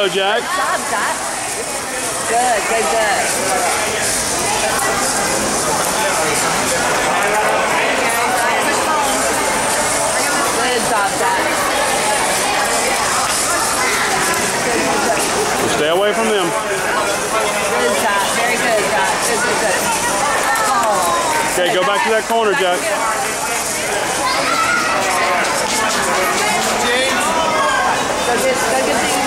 go, Jack. Good job, Jack. Good, good, good. Good job, Jack. Stay away from them. Good job. Very good, Jack. Good, good, good. Oh. Okay, go back to that corner, Jack. Go get things.